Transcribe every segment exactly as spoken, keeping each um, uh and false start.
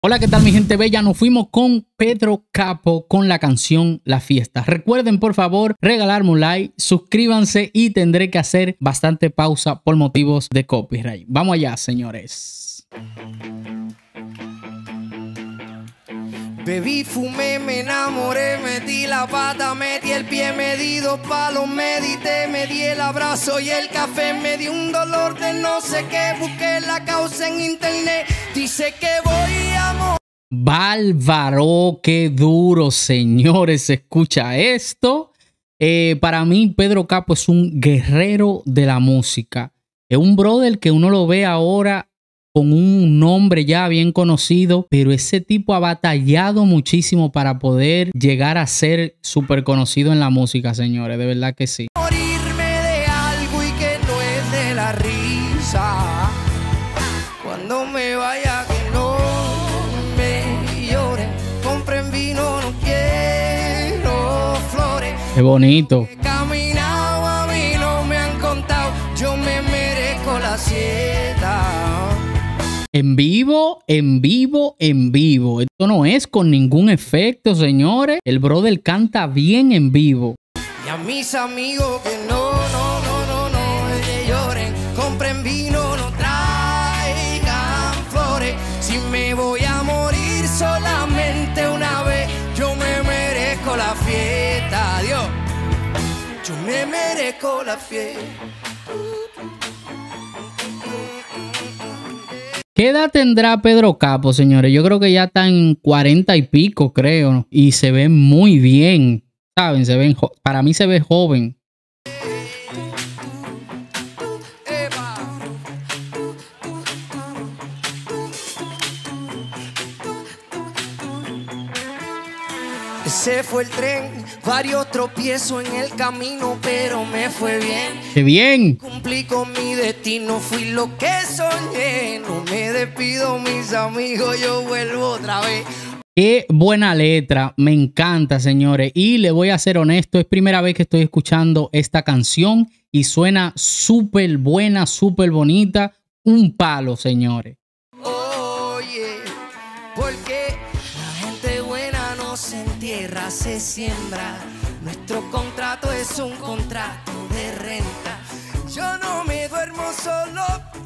Hola, ¿qué tal mi gente bella? Nos fuimos con Pedro Capó con la canción La Fiesta. Recuerden por favor regalarme un like, suscríbanse y tendré que hacer bastante pausa por motivos de copyright. Vamos allá, señores. Bebí, fumé, me enamoré, metí la pata, metí el pie, me di dos palos, medité, me di el abrazo y el café, me di un dolor de no sé qué, busqué la causa en internet, dice que voy a morir. Bárbaro, qué duro, señores, se escucha esto. Eh, para mí, Pedro Capó es un guerrero de la música. Es un brother que uno lo ve ahora con un nombre ya bien conocido, pero ese tipo ha batallado muchísimo para poder llegar a ser súper conocido en la música, señores, de verdad que sí. Morirme de algo y que no es de la risa, cuando me vaya que no me lloren, compren vino, no quiero flores. Qué bonito. He caminado, a mí no me han contado, yo me merezco la siesta. En vivo, en vivo, en vivo. Esto no es con ningún efecto, señores. El brother canta bien en vivo. Y a mis amigos que no, no, no, no, no eh, lloren, compren vino, no traigan flores. Si me voy a morir solamente una vez, yo me merezco la fiesta, Dios. Yo me merezco la fiesta. ¿Qué edad tendrá Pedro Capó, señores? Yo creo que ya está en cuarenta y pico, creo. Y se ve muy bien, ¿saben? Se ven, para mí se ve joven. Ese fue el tren, varios tropiezos en el camino, pero me fue bien. ¡Qué bien! Cumplí con mi destino, fui lo que soñé. No me despido, mis amigos, yo vuelvo otra vez. Qué buena letra, me encanta, señores. Y le voy a ser honesto, es primera vez que estoy escuchando esta canción y suena súper buena, súper bonita. Un palo, señores. Oye, porque la gente buena no se entierra, se siembra. Nuestro contrato es un contrato de renta. Yo no me duermo solo,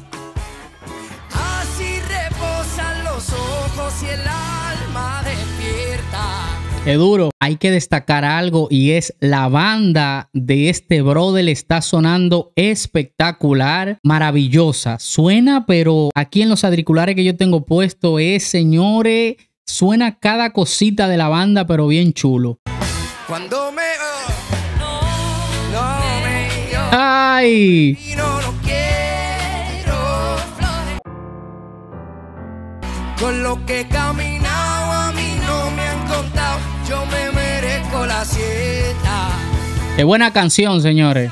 así reposan los ojos y el alma despierta. Qué duro. Hay que destacar algo y es la banda de este brother está sonando espectacular, maravillosa. Suena, pero aquí en los auriculares que yo tengo puesto es, señores, suena cada cosita de la banda, pero bien chulo. Cuando me... Oh, no, no me... Yo, ¡Ay! y no, no quiero flores. Con lo que he caminado a mí no me han contado, yo me merezco la siesta. ¡Qué buena canción, señores!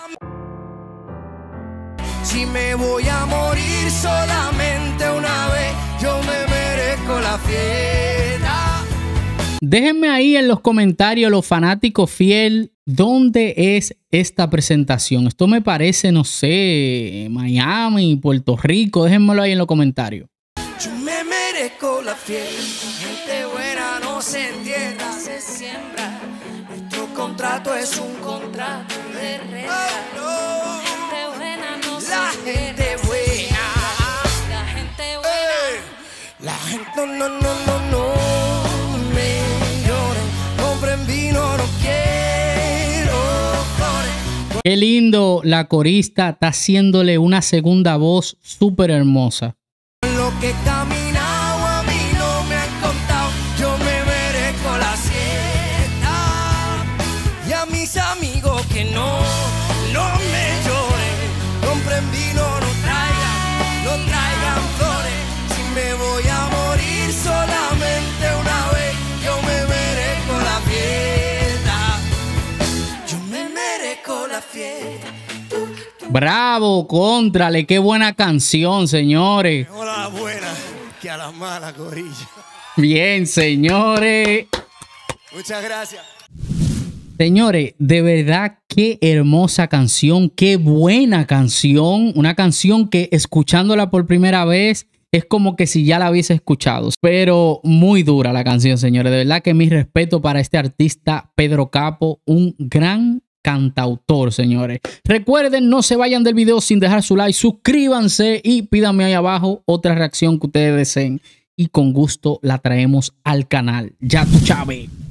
Si me voy a morir solamente una vez, yo me merezco la fiesta. Déjenme ahí en los comentarios, los fanáticos fiel, ¿dónde es esta presentación? Esto me parece, no sé, Miami, Puerto Rico. Déjenmelo ahí en los comentarios. Yo me merezco la fiesta. Gente buena no se entierra, se siembra. Nuestro contrato es un contrato de renta. Oh, no. Gente buena no se La gente buena. La gente buena. Hey. La gente no, no, no, no, no. Me lloren. Compren vino, no quiero flores. Qué lindo, la corista está haciéndole una segunda voz súper hermosa. Lo que he caminado a mí no me han contado, yo me merezco la siesta. Y a mis amigos que no, no me lloren, compren vino, no traigan, no traigan flores. Si me voy a morir solamente una vez, yo me merezco la fiesta. Yo me merezco la fiesta. Bravo, contrale, qué buena canción, señores. Mejor a la buena que a la mala, corilla. Bien, señores. Muchas gracias. Señores, de verdad, qué hermosa canción, qué buena canción. Una canción que escuchándola por primera vez es como que si ya la hubiese escuchado. Pero muy dura la canción, señores. De verdad que mi respeto para este artista Pedro Capó, un gran cantautor, señores. Recuerden, no se vayan del video sin dejar su like, suscríbanse y pídanme ahí abajo otra reacción que ustedes deseen y con gusto la traemos al canal. Ya tú, Chávez.